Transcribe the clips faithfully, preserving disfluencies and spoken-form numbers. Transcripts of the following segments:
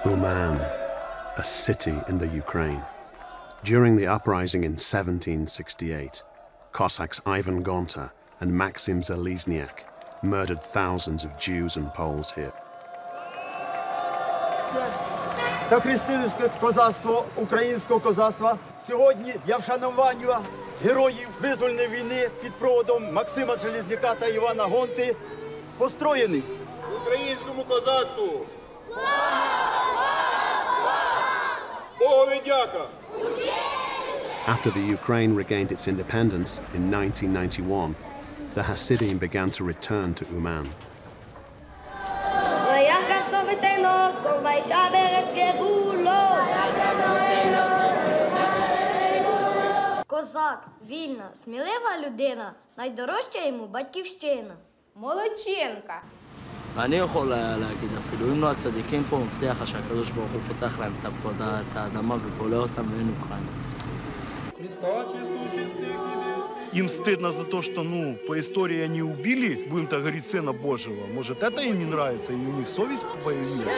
Uman, a city in the Ukraine. During the uprising in seventeen sixty-eight, Cossacks Ivan Gonta and Maxim Zalizniak murdered thousands of Jews and Poles here. Та християнське козацтво, українського козацтва сьогодні для вшанування героїв визвольної війни під проводом Максима Залізняка та Івана Гонти построєний. Українському козацтву! Богові дяка! After the Ukraine regained its independence in nineteen ninety-one, the Hasidim began to return to Uman. Козак, вільна, смілива людина, найдорожча йому батьківщина. молодчинка. אני יכול להגיד, אפילו אם לא הצדיקים פה, מבטיח לך שהקדוש ברוך הוא פותח להם את האדמה ופולה אותם ואין אוקראינה. Им стыдно за то, что, ну, по истории они убили, будем так говорить, Сына Божьего. Может, это им не нравится, и у них совесть появилась.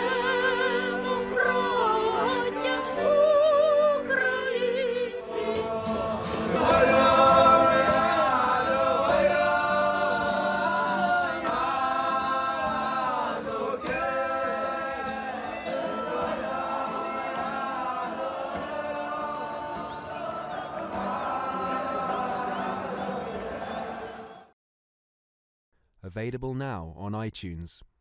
Available now on iTunes.